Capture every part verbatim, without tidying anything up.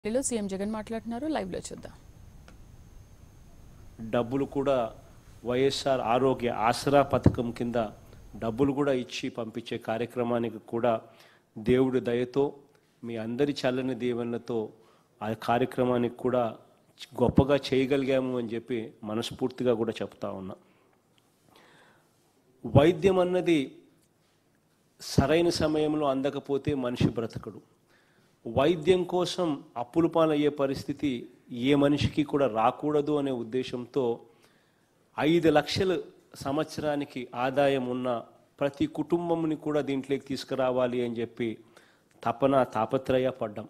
ఢిల్లీలో సీఎం జగన్ మాట్లాడుతున్నారు. లైవ్ లో చూద్దాం. డబ్బులు కూడా వైఎస్ఆర్ ఆరోగ్య ఆసరా పథకం కింద డబ్బులు కూడా ఇచ్చి పంపించే కార్యక్రమానికి కూడా దేవుడి దయతో మీ అందరి చల్లని దీవెనలతో ఆ కార్యక్రమానికి కూడా గొప్పగా చేయగలిగాము అని చెప్పి మనస్ఫూర్తిగా కూడా చెప్తా ఉన్నా. వైద్యం అన్నది సరైన సమయంలో అందకపోతే మనిషి బ్రతకడు. వైద్యం కోసం అప్పుల పాలయ్యే పరిస్థితి ఏ మనిషికి కూడా రాకూడదు అనే ఉద్దేశంతో ఐదు లక్షల సంవత్సరానికి ఆదాయం ఉన్న ప్రతి కుటుంబంని కూడా దీంట్లోకి తీసుకురావాలి అని చెప్పి తపన తాపత్రయపడ్డాం.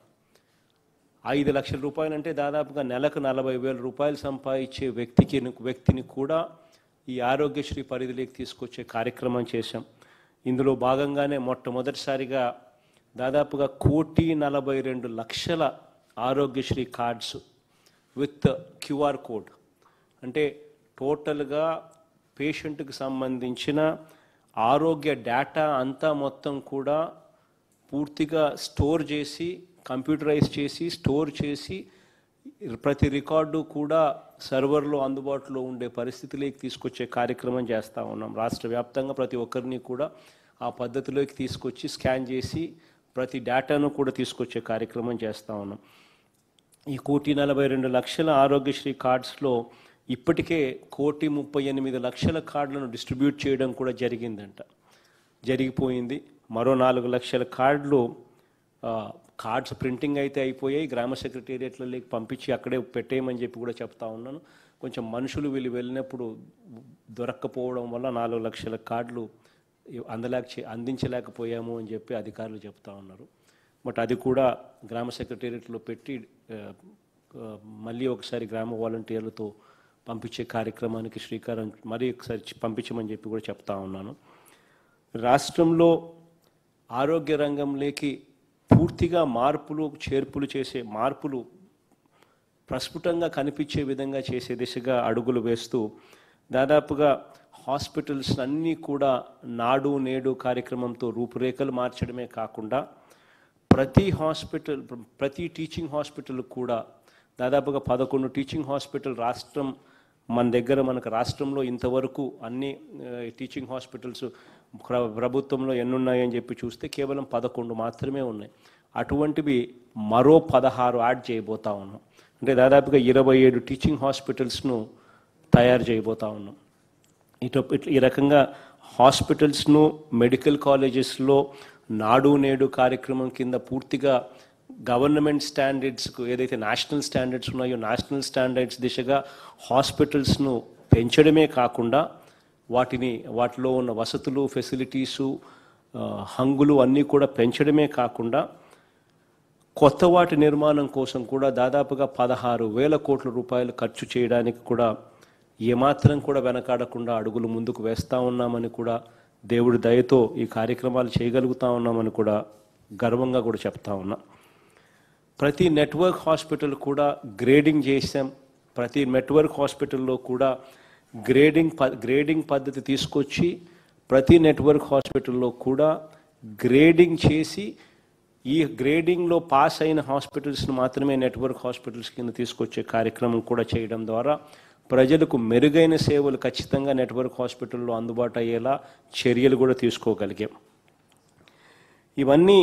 ఐదు లక్షల రూపాయలు అంటే దాదాపుగా నెలకు నలభై వేల రూపాయలు సంపాదించే వ్యక్తికి వ్యక్తిని కూడా ఈ ఆరోగ్యశ్రీ పరిధిలోకి తీసుకొచ్చే కార్యక్రమం చేశాం. ఇందులో భాగంగానే మొట్టమొదటిసారిగా దాదాపుగా కోటి నలభై రెండు లక్షల Aarogyasri cards with QR code, అంటే టోటల్గా పేషెంట్కి సంబంధించిన ఆరోగ్య డేటా అంతా మొత్తం కూడా పూర్తిగా స్టోర్ చేసి కంప్యూటరైజ్ చేసి స్టోర్ చేసి ప్రతి రికార్డు కూడా సర్వర్లో అందుబాటులో ఉండే పరిస్థితిలోకి తీసుకొచ్చే కార్యక్రమం చేస్తూ ఉన్నాం. రాష్ట్ర వ్యాప్తంగా ప్రతి ఒక్కరిని కూడా ఆ పద్ధతిలోకి తీసుకొచ్చి స్కాన్ చేసి ప్రతి డేటాను కూడా తీసుకొచ్చే కార్యక్రమం చేస్తూ ఉన్నాం. ఈ కోటి నలభై రెండు లక్షల ఆరోగ్యశ్రీ కార్డ్స్లో ఇప్పటికే కోటి ముప్పై ఎనిమిది లక్షల కార్డులను డిస్ట్రిబ్యూట్ చేయడం కూడా జరిగిందంట, జరిగిపోయింది. మరో నాలుగు లక్షల కార్డులు కార్డ్స్ ప్రింటింగ్ అయితే అయిపోయాయి, గ్రామ సెక్రటేరియట్లలోకి పంపించి అక్కడే పెట్టేయమని చెప్పి కూడా చెప్తా ఉన్నాను. కొంచెం మనుషులు వీళ్ళు వెళ్ళినప్పుడు దొరక్కపోవడం వల్ల నాలుగు లక్షల కార్డులు అందలేక అందించలేకపోయాము అని చెప్పి అధికారులు చెప్తా ఉన్నారు. బట్ అది కూడా గ్రామ సెక్రటేరియట్లో పెట్టి మళ్ళీ ఒకసారి గ్రామ వాలంటీర్లతో పంపించే కార్యక్రమానికి శ్రీకారం మరీ ఒకసారి పంపించమని చెప్పి కూడా చెప్తా ఉన్నాను. రాష్ట్రంలో ఆరోగ్య రంగంలోకి పూర్తిగా మార్పులు చేర్పులు చేసే మార్పులు ప్రస్ఫుటంగా కనిపించే విధంగా చేసే దిశగా అడుగులు వేస్తూ దాదాపుగా హాస్పిటల్స్ అన్నీ కూడా నాడు నేడు కార్యక్రమంతో రూపురేఖలు మార్చడమే కాకుండా ప్రతి హాస్పిటల్ ప్రతి టీచింగ్ హాస్పిటల్ కూడా దాదాపుగా పదకొండు టీచింగ్ హాస్పిటల్ రాష్ట్రం మన దగ్గర మనకు రాష్ట్రంలో ఇంతవరకు అన్ని టీచింగ్ హాస్పిటల్స్ ప్రభుత్వంలో ఎన్ని ఉన్నాయని చెప్పి చూస్తే కేవలం పదకొండు మాత్రమే ఉన్నాయి. అటువంటివి మరో పదహారు యాడ్ చేయబోతా ఉన్నాం. అంటే దాదాపుగా ఇరవై ఏడు టీచింగ్ హాస్పిటల్స్ను తయారు చేయబోతా ఉన్నాం. ఇటు ఈ రకంగా హాస్పిటల్స్ను మెడికల్ కాలేజెస్లో నాడు నేడు కార్యక్రమం కింద పూర్తిగా గవర్నమెంట్ స్టాండర్డ్స్కు ఏదైతే నేషనల్ స్టాండర్డ్స్ ఉన్నాయో నేషనల్ స్టాండర్డ్స్ దిశగా హాస్పిటల్స్ను పెంచడమే కాకుండా వాటిని వాటిలో ఉన్న వసతులు ఫెసిలిటీసు హంగులు అన్నీ కూడా పెంచడమే కాకుండా కొత్త వాటి నిర్మాణం కోసం కూడా దాదాపుగా పదహారు వేల కోట్ల రూపాయలు ఖర్చు చేయడానికి కూడా ఏమాత్రం కూడా వెనకాడకుండా అడుగులు ముందుకు వేస్తూ ఉన్నామని కూడా దేవుడి దయతో ఈ కార్యక్రమాలు చేయగలుగుతూ ఉన్నామని కూడా గర్వంగా కూడా చెప్తా ఉన్నా. ప్రతి నెట్వర్క్ హాస్పిటల్ కూడా గ్రేడింగ్ చేసాం. ప్రతి నెట్వర్క్ హాస్పిటల్లో కూడా గ్రేడింగ్ గ్రేడింగ్ పద్ధతి తీసుకొచ్చి ప్రతి నెట్వర్క్ హాస్పిటల్లో కూడా గ్రేడింగ్ చేసి ఈ గ్రేడింగ్లో పాస్ అయిన హాస్పిటల్స్ను మాత్రమే నెట్వర్క్ హాస్పిటల్స్ కింద తీసుకొచ్చే కార్యక్రమం కూడా చేయడం ద్వారా ప్రజలకు మెరుగైన సేవలు ఖచ్చితంగా నెట్వర్క్ హాస్పిటల్లో అందుబాటు అయ్యేలా చర్యలు కూడా తీసుకోగలిగాం. ఇవన్నీ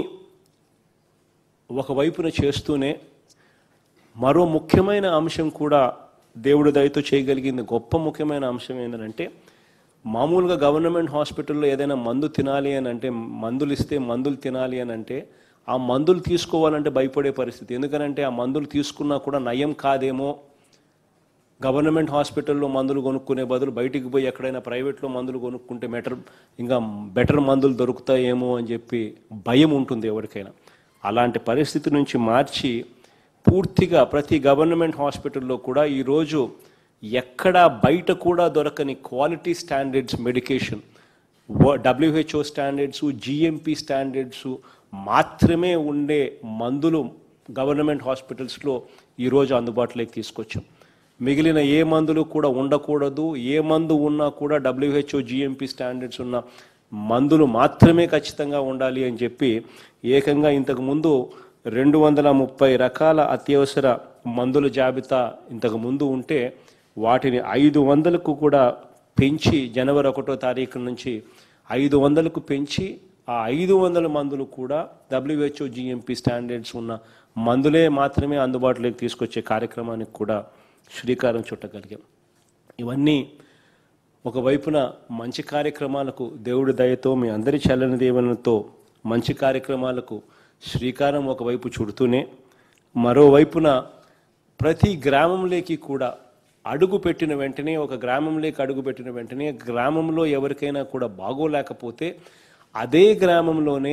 ఒకవైపున చేస్తూనే మరో ముఖ్యమైన అంశం కూడా దేవుడి దయతో చేయగలిగింది. గొప్ప ముఖ్యమైన అంశం ఏంటంటే మామూలుగా గవర్నమెంట్ హాస్పిటల్లో ఏదైనా మందు తినాలి అని అంటే మందులు ఇస్తే మందులు తినాలి అని అంటే ఆ మందులు తీసుకోవాలంటే భయపడే పరిస్థితి. ఎందుకనంటే ఆ మందులు తీసుకున్నా కూడా నయం కాదేమో, గవర్నమెంట్ హాస్పిటల్లో మందులు కొనుక్కునే బదులు బయటికి పోయి ఎక్కడైనా ప్రైవేట్లో మందులు కొనుక్కుంటే బెటర్ ఇంకా బెటర్ మందులు దొరుకుతాయేమో అని చెప్పి భయం ఉంటుంది ఎవరికైనా. అలాంటి పరిస్థితి నుంచి మార్చి పూర్తిగా ప్రతి గవర్నమెంట్ హాస్పిటల్లో కూడా ఈరోజు ఎక్కడా బయట కూడా దొరకని quality standards medication, WHO standards GMP standards మాత్రమే ఉండే మందులు గవర్నమెంట్ హాస్పిటల్స్లో ఈరోజు అందుబాటులోకి తీసుకొచ్చాం. మిగిలిన ఏ మందులు కూడా ఉండకూడదు, ఏ మందు ఉన్నా కూడా డబ్ల్యూహెచ్ఓ జిఎంపి స్టాండర్డ్స్ ఉన్న మందులు మాత్రమే ఖచ్చితంగా ఉండాలి అని చెప్పి ఏకంగా ఇంతకుముందు రెండు వందల ముప్పై రకాల అత్యవసర మందుల జాబితా ఇంతకు ముందు ఉంటే వాటిని ఐదు వందలకు కూడా పెంచి జనవరి ఒకటో తారీఖు నుంచి ఐదు వందలకు పెంచి ఆ ఐదు వందల మందులు కూడా డబ్ల్యూహెచ్ఓ జిఎంపి స్టాండర్డ్స్ ఉన్న మందులే మాత్రమే అందుబాటులోకి తీసుకొచ్చే కార్యక్రమానికి కూడా శ్రీకారం చుట్టగలిగాం. ఇవన్నీ ఒకవైపున మంచి కార్యక్రమాలకు దేవుడి దయతో మీ అందరి చల్లని దీవెనలతో మంచి కార్యక్రమాలకు శ్రీకారం ఒకవైపు చుడుతూనే మరోవైపున ప్రతి గ్రామంలోకి కూడా అడుగు పెట్టిన వెంటనే ఒక గ్రామంలోకి అడుగు పెట్టిన వెంటనే గ్రామంలో ఎవరికైనా కూడా బాగోలేకపోతే అదే గ్రామంలోనే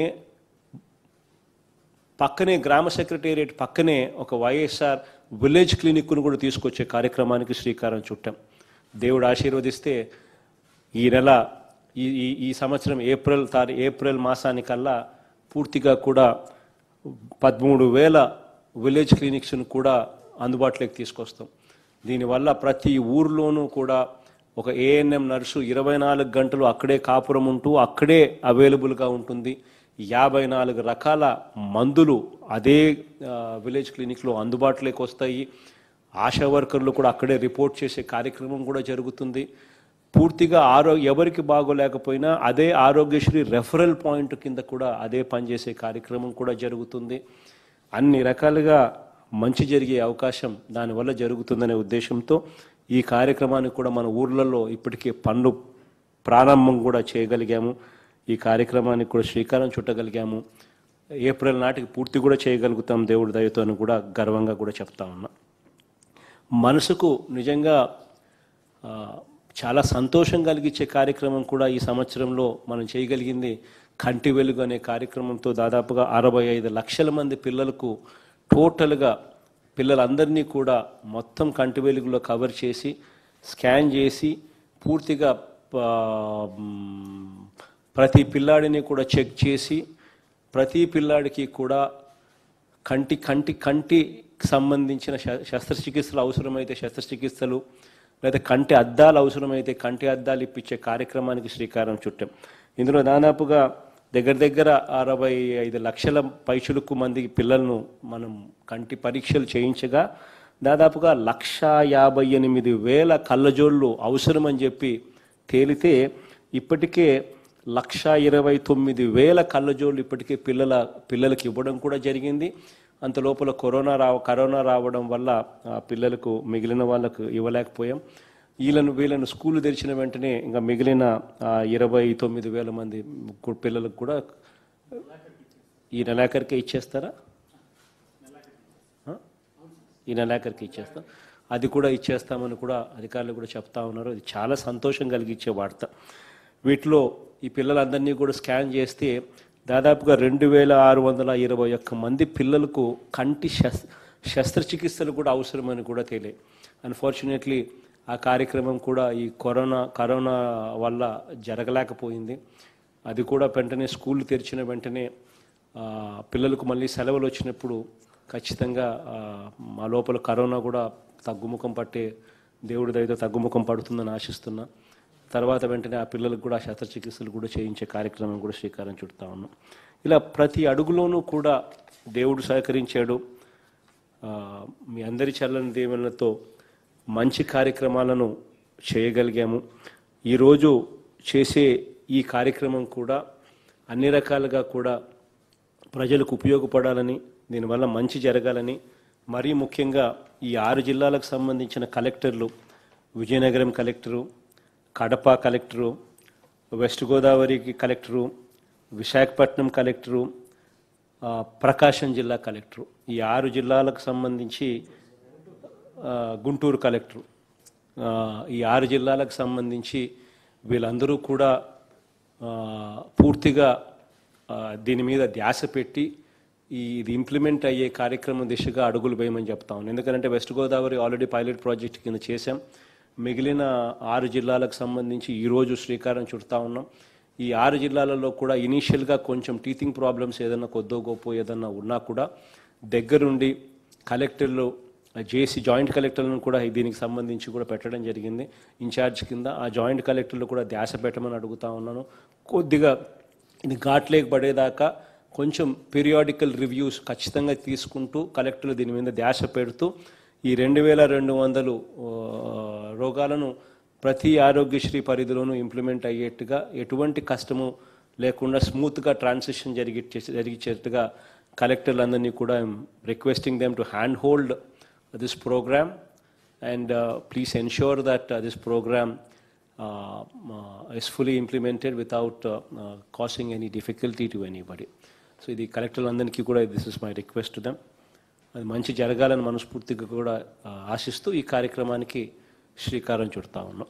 పక్కనే గ్రామ సెక్రటేరియట్ పక్కనే ఒక వైఎస్ఆర్ విలేజ్ క్లినిక్ను కూడా తీసుకొచ్చే కార్యక్రమానికి శ్రీకారం చుట్టాం. దేవుడు ఆశీర్వదిస్తే ఈ నెల ఈ ఈ సంవత్సరం ఏప్రిల్ తారీ ఏప్రిల్ మాసానికల్లా పూర్తిగా కూడా పదమూడు వేల విలేజ్ క్లినిక్స్ను కూడా అందుబాటులోకి తీసుకొస్తాం. దీనివల్ల ప్రతి ఊర్లోనూ కూడా ఒక ఏఎన్ఎం నర్సు ఇరవై నాలుగు గంటలు అక్కడే కాపురం ఉంటూ అక్కడే అవైలబుల్గా ఉంటుంది. యాభై నాలుగు రకాల మందులు అదే విలేజ్ క్లినిక్లో అందుబాటులోకి వస్తాయి. ఆశా వర్కర్లు కూడా అక్కడే రిపోర్ట్ చేసే కార్యక్రమం కూడా జరుగుతుంది. పూర్తిగా ఆరో ఎవరికి బాగోలేకపోయినా అదే ఆరోగ్యశ్రీ రెఫరల్ పాయింట్ కింద కూడా అదే పనిచేసే కార్యక్రమం కూడా జరుగుతుంది. అన్ని రకాలుగా మంచి జరిగే అవకాశం దానివల్ల జరుగుతుందనే ఉద్దేశంతో ఈ కార్యక్రమానికి కూడా మన ఊర్లలో ఇప్పటికే పనులు ప్రారంభం కూడా చేయగలిగాము. ఈ కార్యక్రమానికి కూడా శ్రీకారం చుట్టగలిగాము. ఏప్రిల్ నాటికి పూర్తి కూడా చేయగలుగుతాం దేవుడి దయతో అని కూడా గర్వంగా కూడా చెప్తా ఉన్నా. మనసుకు నిజంగా చాలా సంతోషం కలిగించే కార్యక్రమం కూడా ఈ సంవత్సరంలో మనం చేయగలిగింది. కంటి వెలుగు అనే కార్యక్రమంతో దాదాపుగా అరవై ఐదు లక్షల మంది పిల్లలకు టోటల్గా పిల్లలందరినీ కూడా మొత్తం కంటి వెలుగులో కవర్ చేసి స్కాన్ చేసి పూర్తిగా ప్రతి పిల్లాడిని కూడా చెక్ చేసి ప్రతి పిల్లాడికి కూడా కంటి కంటి కంటికి సంబంధించిన శస్త్రచికిత్సలు అవసరమైతే శస్త్రచికిత్సలు లేదా కంటి అద్దాలు అవసరమైతే కంటి అద్దాలు ఇప్పించే కార్యక్రమానికి శ్రీకారం చుట్టాం. ఇందులో దాదాపుగా దగ్గర దగ్గర అరవై ఐదు లక్షల పైచులకు మంది పిల్లలను మనం కంటి పరీక్షలు చేయించగా దాదాపుగా లక్ష యాభై ఎనిమిది వేల కళ్ళజోళ్ళు అవసరమని చెప్పి తేలితే ఇప్పటికే లక్ష ఇరవై తొమ్మిది వేల కళ్ళజోళ్ళు ఇప్పటికే పిల్లల పిల్లలకి ఇవ్వడం కూడా జరిగింది. అంత లోపల కరోనా రావ కరోనా రావడం వల్ల పిల్లలకు మిగిలిన వాళ్ళకు ఇవ్వలేకపోయాం. వీళ్ళను వీళ్ళను స్కూల్ తెరిచిన వెంటనే ఇంకా మిగిలిన ఇరవై తొమ్మిది వేల మంది పిల్లలకు కూడా ఈ నెలాఖరికే ఇచ్చేస్తారా? ఈ నెలాఖరికి ఇచ్చేస్తాం. అది కూడా ఇచ్చేస్తామని కూడా అధికారులు కూడా చెప్తా ఉన్నారు. అది చాలా సంతోషం కలిగించే వార్త. వీటిలో ఈ పిల్లలందరినీ కూడా స్కాన్ చేస్తే దాదాపుగా రెండు వేల ఆరు వందల ఇరవై ఒక్క మంది పిల్లలకు కంటి శస్ శస్త్రచికిత్సలు కూడా అవసరమని కూడా తెలియ. అన్ఫార్చునేట్లీ ఆ కార్యక్రమం కూడా ఈ కరోనా కరోనా వల్ల జరగలేకపోయింది. అది కూడా వెంటనే స్కూల్ తెరిచిన వెంటనే పిల్లలకు మళ్ళీ సెలవులు వచ్చినప్పుడు ఖచ్చితంగా మా లోపల కరోనా కూడా తగ్గుముఖం పట్టే దేవుడి దయతో తగ్గుముఖం పడుతుందని ఆశిస్తున్నా. తర్వాత వెంటనే ఆ పిల్లలకు కూడా శస్త్రచికిత్సలు కూడా చేయించే కార్యక్రమం కూడా శ్రీకారం చుడతా ఉన్నాం. ఇలా ప్రతి అడుగులోనూ కూడా దేవుడు సహకరించాడు. మీ అందరి చల్లని దీవెనలతో మంచి కార్యక్రమాలను చేయగలిగాము. ఈరోజు చేసే ఈ కార్యక్రమం కూడా అన్ని రకాలుగా కూడా ప్రజలకు ఉపయోగపడాలని, దీనివల్ల మంచి జరగాలని, మరీ ముఖ్యంగా ఈ ఆరు జిల్లాలకు సంబంధించిన కలెక్టర్లు, Vizianagaram collector, Kadapa collector, west గోదావరికి కలెక్టరు, విశాఖపట్నం కలెక్టరు, ప్రకాశం జిల్లా కలెక్టరు, ఈ ఆరు జిల్లాలకు సంబంధించి గుంటూరు కలెక్టరు, ఈ ఆరు జిల్లాలకు సంబంధించి వీళ్ళందరూ కూడా పూర్తిగా దీని మీద ధ్యాస పెట్టి ఈ ఇది ఇంప్లిమెంట్ అయ్యే కార్యక్రమం దిశగా అడుగులు వేయమని చెప్తా ఉన్నాను. ఎందుకంటే west Godavari already pilot project కింద చేశాం. మిగిలిన ఆరు జిల్లాలకు సంబంధించి ఈరోజు శ్రీకారం చుడతా ఉన్నాం. ఈ ఆరు జిల్లాలలో కూడా ఇనీషియల్గా కొంచెం టీచింగ్ ప్రాబ్లమ్స్ ఏదన్నా కొద్దో గొప్ప ఏదన్నా ఉన్నా కూడా దగ్గరుండి కలెక్టర్లు జేసీ జాయింట్ కలెక్టర్లను కూడా దీనికి సంబంధించి కూడా పెట్టడం జరిగింది ఇన్ఛార్జ్ కింద. ఆ జాయింట్ కలెక్టర్లు కూడా ధ్యాస పెట్టమని అడుగుతా ఉన్నాను. కొద్దిగా ఇది ఘాట్లేకి పడేదాకా కొంచెం పీరియాడికల్ రివ్యూస్ ఖచ్చితంగా తీసుకుంటూ కలెక్టర్లు దీని మీద ధ్యాస పెడుతూ ఈ రెండు వేల రెండు వందలు రోగాలను ప్రతి ఆరోగ్యశ్రీ పరిధిలోనూ ఇంప్లిమెంట్ అయ్యేట్టుగా ఎటువంటి కష్టము లేకుండా స్మూత్గా ట్రాన్సిషన్ జరిగి జరిగేట్టుగా కలెక్టర్లందరినీ కూడా I'm requesting them to hand hold this programme and please ensure that this programme is fully implemented without causing any difficulty to anybody. So ఇది కలెక్టర్లందరికీ కూడా this is my request to them. అది మంచి జరగాలని మనస్ఫూర్తిగా కూడా ఆశిస్తూ ఈ కార్యక్రమానికి శ్రీకారం చుడతా ఉన్నాం.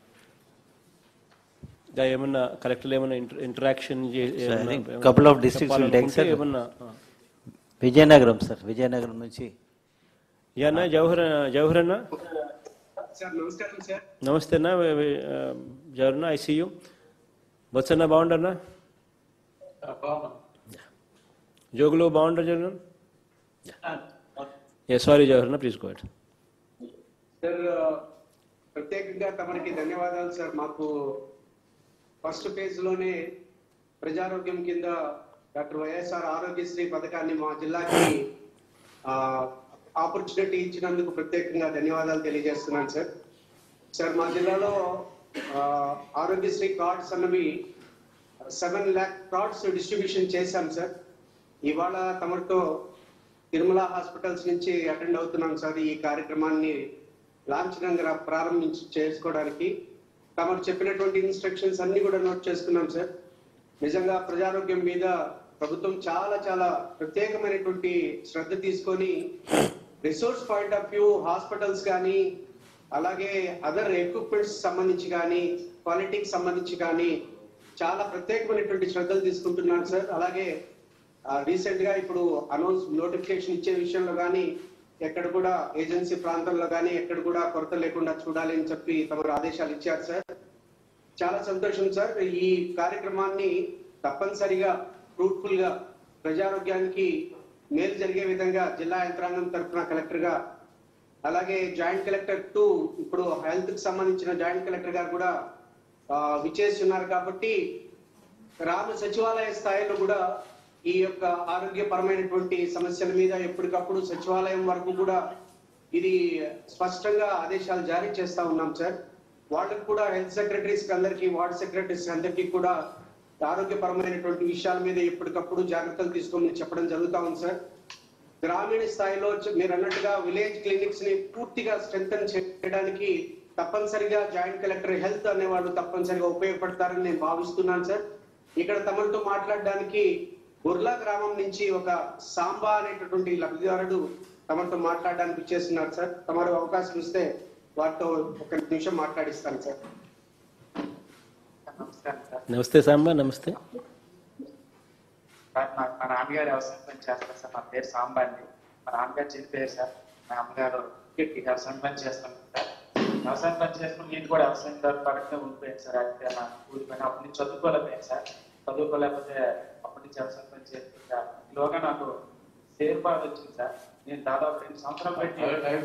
ఏమన్నా కలెక్టర్లు ఏమన్నా ఇంటరాక్షన్ కపుల్ ఆఫ్ డిస్ట్రిక్ట్స్ ఏమన్నా విజయనగరం సార్, విజయనగరం నుంచి యానా జవహర్ జవహర్ అన్న నమస్కారం సార్. నమస్తే అన్న జవహర్ అన్న, ఐ సీ యూ. బొత్సన్న బాగుండన్నా? జోగులు బాగుంటారు జగన్? సారీ జవహర్ అన్న, ప్లీజ్ గో అహెడ్. సార్ ప్రత్యేకంగా తమరికి ధన్యవాదాలు సార్. మాకు ఫస్ట్ ఫేజ్ లోనే ప్రజారోగ్యం కింద డాక్టర్ వైఎస్ఆర్ ఆరోగ్యశ్రీ పథకాన్ని మా జిల్లాకి ఆపర్చునిటీ ఇచ్చినందుకు ప్రత్యేకంగా ధన్యవాదాలు తెలియజేస్తున్నాను సార్. సార్ మా జిల్లాలో ఆరోగ్యశ్రీ కార్డ్స్ అన్నవి సెవెన్ ల్యాక్ కార్డ్స్ డిస్ట్రిబ్యూషన్ చేశాం సార్. ఇవాళ తమరితో తిరుమల హాస్పిటల్స్ నుంచి అటెండ్ అవుతున్నాం సార్ ఈ కార్యక్రమాన్ని లాంఛనంగా ప్రారంభించి చేసుకోవడానికి. తమరు చెప్పినటువంటి ఇన్స్ట్రక్షన్స్ అన్ని కూడా నోట్ చేసుకున్నాం సార్. నిజంగా ప్రజారోగ్యం మీద ప్రభుత్వం చాలా చాలా ప్రత్యేకమైనటువంటి శ్రద్ధ తీసుకొని resource point of view hospitals కానీ అలాగే అదర్ ఎక్విప్మెంట్స్ సంబంధించి కానీ క్వాలిటీకి సంబంధించి కానీ చాలా ప్రత్యేకమైనటువంటి శ్రద్ధలు తీసుకుంటున్నాను సార్. అలాగే రీసెంట్ గా ఇప్పుడు అనౌన్స్ నోటిఫికేషన్ ఇచ్చే విషయంలో కానీ ఎక్కడ కూడా ఏజెన్సీ ప్రాంతంలో కానీ ఎక్కడ కూడా కొరత లేకుండా చూడాలి అని చెప్పి తమరు ఆదేశాలు ఇచ్చారు సార్. చాలా సంతోషం సార్. ఈ కార్యక్రమాన్ని తప్పనిసరిగా ఫ్రూట్ఫుల్ గా ప్రజారోగ్యానికి మేలు జరిగే విధంగా జిల్లా యంత్రాంగం తరఫున కలెక్టర్ గా అలాగే జాయింట్ కలెక్టర్ టు ఇప్పుడు హెల్త్ కి సంబంధించిన జాయింట్ కలెక్టర్ గారు కూడా విచ్చేసి ఉన్నారు కాబట్టి గ్రామ సచివాలయ స్థాయిలో కూడా ఈ యొక్క ఆరోగ్యపరమైనటువంటి సమస్యల మీద ఎప్పటికప్పుడు సచివాలయం వరకు కూడా ఇది స్పష్టంగా ఆదేశాలు జారీ చేస్తా ఉన్నాం సార్. వాళ్ళకి కూడా హెల్త్ సెక్రటరీస్ అందరికీ వార్డ్ సెక్రటరీస్ అందరికీ కూడా ఆరోగ్యపరమైనటువంటి విషయాల మీద ఎప్పటికప్పుడు జాగ్రత్తలు తీసుకోమని చెప్పడం జరుగుతా ఉంది సార్. గ్రామీణ స్థాయిలో మీరు అన్నట్టుగా విలేజ్ క్లినిక్స్ ని పూర్తిగా స్ట్రెంథన్ చేయడానికి తప్పనిసరిగా జాయింట్ కలెక్టర్ హెల్త్ అనేవాళ్ళు తప్పనిసరిగా ఉపయోగపడతారని నేను భావిస్తున్నాను సార్. ఇక్కడ తమతో మాట్లాడడానికి బుర్లా గ్రామం నుంచి ఒక సాంబా అనేటటువంటి లబ్ధిదారుడు తమతో మాట్లాడడానికి ఇచ్చేస్తున్నారు సార్. తమరు అవకాశం ఇస్తే వారితో ఒక నిమిషం మాట్లాడిస్తాను సార్. నమస్కారం సార్. నమస్తే సాంబా. నమస్తే సార్. మా నాన్నగారు వ్యవసాయం పని చేస్తారు సార్. నా పేరు సాంబా అండి. మా నాన్నగారు చనిపోయారు సార్. మా అమ్మగారు వ్యవసాయం పని చేస్తాను సార్. వ్యవసాయం పని చేసుకుని నేను కూడా వ్యవసాయం ద్వారా పడకనే ఉండిపోయాను సార్. అయితే నా ఊరిపోయిన అప్పటి నుంచి చదువుకోలేకపోయాను సార్. చదువుకోలేకపోతే అప్పటి నుంచి వ్యవసాయం పని చేస్తుంటా ఈలోగా నాకు షేర్ బాధ వచ్చింది సార్. నేను దాదాపు రెండు సంవత్సరాలు పెట్టి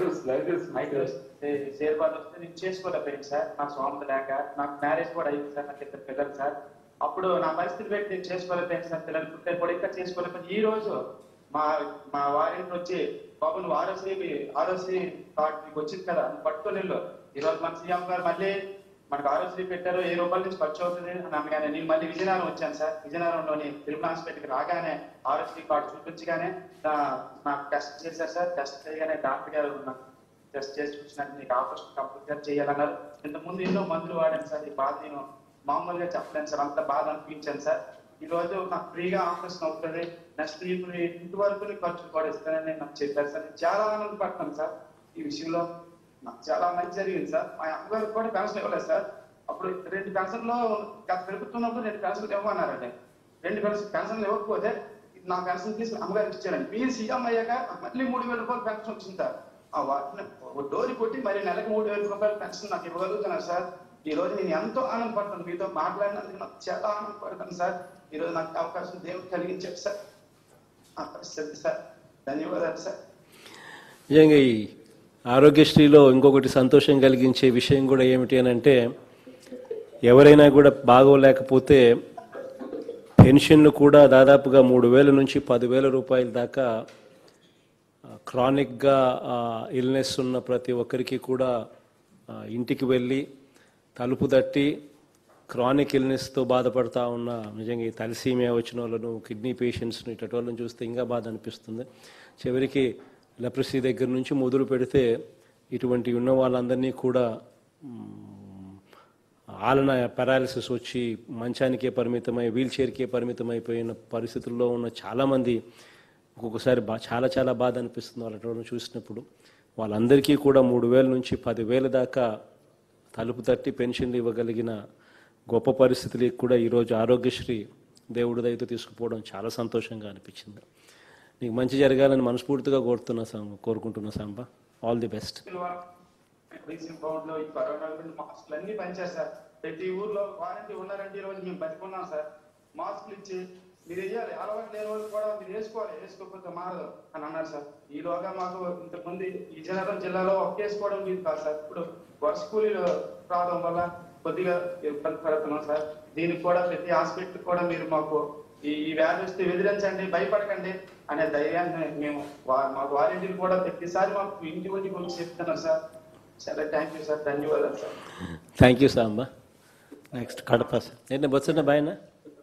షేర్ బాధ వస్తే నేను చేసుకోలేకపోయాను సార్. నాకు స్వామి లేక నాకు మ్యారేజ్ కూడా అయింది సార్. నాకు ఇద్దరు పిల్లలు సార్. అప్పుడు నా పరిస్థితి పెట్టి నేను చేసుకోలేకపోయాను సార్. పిల్లలు పుట్టే కూడా ఇంకా చేసుకోలేకపోయాను. ఈ రోజు మా మా వారింటి వచ్చి బాబు నువ్వు ఆరోసీ ఆరోసీ కార్డు నీకు వచ్చింది కదా నువ్వు పట్టుకొని వెళ్ళు. ఈ రోజు మన సీఎం గారు మళ్ళీ మనకు ఆరోగ్యశ్రీ పెట్టారు, ఏ రూపాయల నుంచి ఖర్చు అవుతుంది అని అనగానే నేను మళ్ళీ విజయనగరం వచ్చాను సార్. విజయనగరంలోని తిరుమల హాస్పిటల్కి రాగానే ఆరోగ్యశ్రీ కార్డు చూపించగానే నాకు టెస్ట్ చేశారు సార్. టెస్ట్ చేయగానే డాక్టర్ గారు నాకు టెస్ట్ చేసి చూసినట్టు నీకు ఆపరేషన్ కంపల్సరీ చేయాలన్నారు. ఇంతకుముందు ఎన్నో మందులు వాడాను సార్. ఈ బాధ నేను మామూలుగా చెప్పలేను సార్. అంత బాధ అనిపించాను సార్. ఈ రోజు నాకు ఫ్రీగా ఆపరేషన్ అవుతుంది, నెక్స్ట్ ఇప్పుడు ఇంటి వరకు ఖర్చు కూడా ఇస్తానని నాకు చెప్పారు సార్. నేను చాలా ఆనందపడతాను సార్. ఈ విషయంలో నాకు చాలా మంచి జరిగింది సార్. మా అమ్మగారికి కూడా పెన్షన్ ఇవ్వలేదు సార్. అప్పుడు రెండు పెన్షన్లో గత ప్రభుత్వంలో రెండు పెన్షన్లు ఇవ్వమన్నారండి. రెండు పెన్షన్ పెన్షన్లు ఇవ్వకపోతే నా పెన్షన్ తీసుకుని అమ్మగారికి ఇచ్చారండి. మీరు సీఎం అయ్యాక మళ్ళీ మూడు వేల రూపాయలు పెన్షన్ వచ్చింది సార్. ఆ వాటిని డోరి కొట్టి మరి నెలకు మూడు వేల రూపాయల పెన్షన్ నాకు ఇవ్వగలుగుతున్నారు సార్. ఈ రోజు నేను ఎంతో ఆనందపడతాను. మీతో మాట్లాడినందుకు నాకు చాలా ఆనందపడతాను సార్. ఈ రోజు నాకు అవకాశం దేవుడు కలిగించారు సార్. ఆ పరిస్థితి సార్. ధన్యవాదాలు సార్. నిజంగా ఈ ఆరోగ్యశ్రీలో ఇంకొకటి సంతోషం కలిగించే విషయం కూడా ఏమిటి అని అంటే ఎవరైనా కూడా బాగోలేకపోతే పెన్షన్లు కూడా దాదాపుగా మూడు వేల నుంచి పదివేల రూపాయల దాకా క్రానిక్గా ఇల్నెస్ ఉన్న ప్రతి ఒక్కరికి కూడా ఆ, ఇంటికి వెళ్ళి తలుపు తట్టి క్రానిక్ ఇల్నెస్తో బాధపడతా ఉన్న నిజంగా ఈ తలసీమియా వచ్చిన వాళ్ళను కిడ్నీ పేషెంట్స్ను ఇటువంటి వాళ్ళని చూస్తే ఇంకా బాధ అనిపిస్తుంది. చివరికి లెప్రసీ దగ్గర నుంచి మొదలు పెడితే ఇటువంటి ఉన్న వాళ్ళందరినీ కూడా మ్, ఆలన పారాలిసిస్ వచ్చి మంచానికే పరిమితమై వీల్ చైర్కే పరిమితమైపోయిన పరిస్థితుల్లో ఉన్న చాలామంది ఒక్కొక్కసారి బా చాలా చాలా బాధ అనిపిస్తుంది వాళ్ళని చూసినప్పుడు. వాళ్ళందరికీ కూడా మూడు వేల నుంచి పదివేల దాకా తలుపు తట్టి పెన్షన్లు ఇవ్వగలిగిన గొప్ప పరిస్థితులకు కూడా ఈరోజు ఆరోగ్యశ్రీ దేవుడి దయతో తీసుకుపోవడం చాలా సంతోషంగా అనిపించింది. నీకు మంచి జరగాలని మనస్ఫూర్తిగా కోరుతున్నా సాంబ కోరుకుంటున్నా Samba. All the best. Bleaching లో ఈ కరోనా మాస్కులు అన్ని పనిచేస్తారు. ప్రతి ఊర్లో వారంటీ ఉన్నారంటే ఈ రోజు మేము బతికున్నాం సార్. మాస్కులు ఇచ్చి మీరు వేయాలి, అలవాటు లేని వాళ్ళు కూడా మీరు వేసుకోవాలి, వేసుకోకపోతే మారదు అని అన్నారు సార్. ఈలోగా మాకు ఇంతకుముందు ఈ విజయనగరం జిల్లాలో ఒక వేసుకోవడం లేదు కాదు సార్. ఇప్పుడు వర్ష కూలీలు రావడం వల్ల కొద్దిగా ఇబ్బంది పడుతున్నాం సార్. దీనికి కూడా ప్రతి హాస్పిటల్ కూడా మీరు మాకు ఈ ఈ వ్యాధి వస్తే ఎదిరించండి, భయపడకండి అనే ధైర్యాన్ని మేము మాకు వారంటీలు కూడా ప్రతిసారి మాకు ఇంటి వచ్చి కొంచెం చెప్తున్నాం సార్. చాలా థ్యాంక్ యూ సార్, ధన్యవాదాలు sir. Thank you Samba. Next Kadapa sir. ఏంటంటే బొత్సన్న బాయనా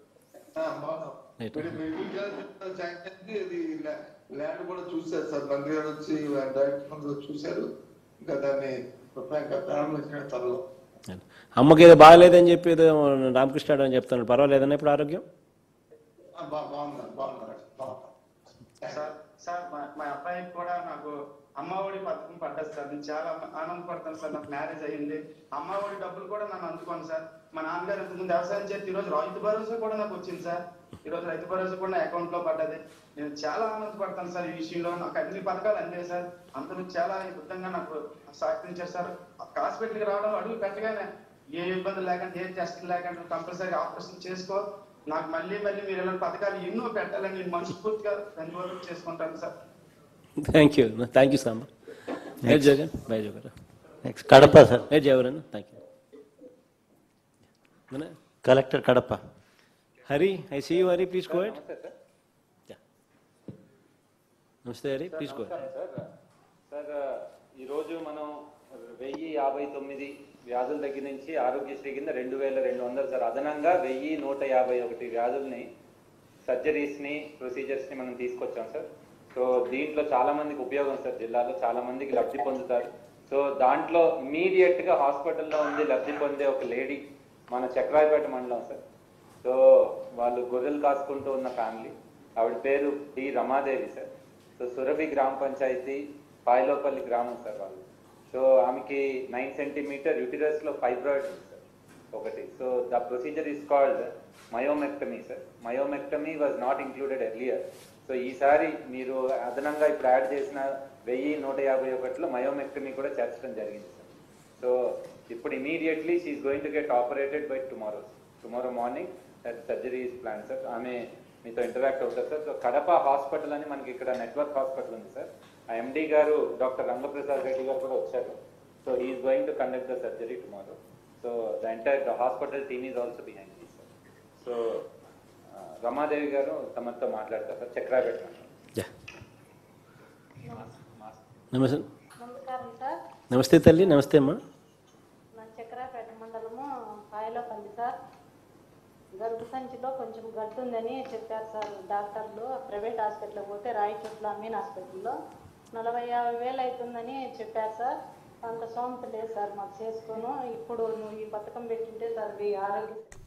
ల్యాండ్ కూడా చూశారు సార్, మంత్రి గారు వచ్చి డైరెక్టర్ చూశారు. ఇంకా దాన్ని ప్రారంభించిన త్వరలో. అమ్మకి ఏదో బాగాలేదని చెప్పి ఏదో రామకృష్ణ అని చెప్తాను. పర్వాలేదన్నా ఇప్పుడు ఆరోగ్యం? బాగున్నారు బాగున్నారు సార్ సార్ మా మా అబ్బాయికి కూడా నాకు అమ్మఒడి పథకం పడ్డది సార్. నేను చాలా ఆనందపడతాను సార్. నాకు మ్యారేజ్ అయ్యింది, అమ్మఒడి డబ్బులు కూడా నన్ను అందుకోండి సార్. మా నాన్నగారు ఇంతకుముందు వ్యవసాయం చేసి ఈరోజు రైతు భరోసా కూడా నాకు వచ్చింది సార్. ఈరోజు రైతు భరోసా కూడా నా అకౌంట్ లో పడ్డది. నేను చాలా ఆనందపడతాను సార్ ఈ విషయంలో. నాకు అన్ని పథకాలు అందాయి సార్. అందరూ చాలా అద్భుతంగా నాకు సహకరించారు సార్. హాస్పిటల్కి రావడం అడుగు పెట్టగానే ఏ ఇబ్బంది లేకుండా, ఏ టెస్ట్ లేకుండా కంపల్సరీ ఆపరేషన్ చేసుకో, నాకు మళ్ళీ మళ్ళీ మీరు ఇలాంటి పథకాలు ఎన్నో పెట్టాలని నేను మనస్ఫూర్తిగా ధన్యవాదాలు చేసుకుంటాను sir. Thank you thank you Samba. ఏ జగన్ బాయ్ జగన్. Next Kadapa sir. ఏ జవరన్. Thank you. Collector Kadapa. Hari, I see you. Hari, please go ahead. నమస్తే Hari, please go ahead. Sir, ఈరోజు మనం వెయ్యి యాభై తొమ్మిది వ్యాధుల దగ్గర నుంచి ఆరోగ్యశ్రీ కింద రెండు వేల రెండు వందలు సార్ అదనంగా వెయ్యి నూట యాభై ఒకటి వ్యాధుల్ని, సర్జరీస్ని, ప్రొసీజర్స్ని మనం తీసుకొచ్చాం సార్. సో దీంట్లో చాలా మందికి ఉపయోగం సార్. జిల్లాలో చాలా మందికి లబ్ధి పొందుతారు. సో దాంట్లో ఇమీడియట్గా హాస్పిటల్లో ఉండి లబ్ధి పొందే ఒక లేడీ మన చక్రాయపేట మండలం సార్. సో వాళ్ళు గొర్రెలు కాసుకుంటూ ఉన్న ఫ్యామిలీ. ఆవిడ పేరు D Ramadevi sir. So Surabhi గ్రామ పంచాయతీ పాయలోపల్లి గ్రామం సార్ వాళ్ళు. సో ఆమెకి నైన్ సెంటీమీటర్ యూటిరస్ లో ఫైబ్రాయిడ్ ఉంది సార్ ఒకటి. So the procedure is called myomectomy sir. Myomectomy was not included earlier. So ఈసారి మీరు అదనంగా ఇప్పుడు యాడ్ చేసిన వెయ్యి నూట యాభై ఒకటిలో మయోమెక్టమీ కూడా చేర్చడం జరిగింది సార్. సో ఇప్పుడు immediately she's going to get operated by tomorrow. Tomorrow morning that surgery is plan sir. ఆమె మీతో ఇంటరాక్ట్ అవుతారు సార్. సో కడప హాస్పిటల్ అని మనకి ఇక్కడ నెట్వర్క్ హాస్పిటల్ ఉంది సార్. ఆ ఎండి గారు డాక్టర్ రంగప్రసాద్ రెడ్డి గారు కూడా వచ్చారు. So he's going to conduct the surgery tomorrow. So the entire the hospital team is also behind this sir. So Ramadevi గారు తమతో మాట్లాడతారు సార్. చక్రాపేట నమస్తే. నమస్కారం సార్. నమస్తే తల్లి. నమస్తే అమ్మా. నా చక్రాపేట మండలము పాయలోపల్లి సార్. గర్భ సంచిలో కొంచెం గడ్డు ఉందని చెప్పారు సార్ డాక్టర్లు. ప్రైవేట్ హాస్పిటల్కి పోతే రాయచోట్ల అమీన్ హాస్పిటల్లో నలభై యాభై వేలు అవుతుందని చెప్పారు సార్. అంత సోమత లేదు సార్ మాకు చేసుకోను. ఇప్పుడు నువ్వు ఈ పథకం పెట్టింటే సార్ ఈ ఆరోగ్య